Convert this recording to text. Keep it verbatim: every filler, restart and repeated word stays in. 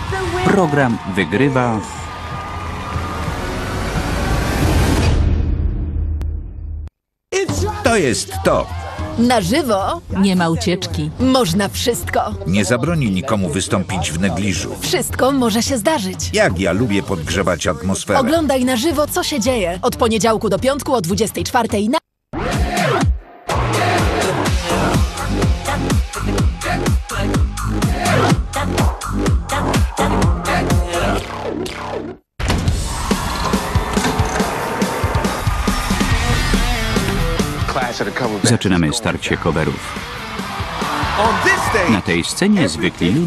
Program wygrywa To jest to. Na żywo Nie ma ucieczki. można wszystko. Nie zabroni nikomu wystąpić w negliżu. Wszystko może się zdarzyć. Jak ja lubię podgrzewać atmosferę. Oglądaj na żywo, co się dzieje. Od poniedziałku do piątku o dwudziestej czwartej na... Zaczynamy starcie coverów. Na tej scenie zwykli ludzie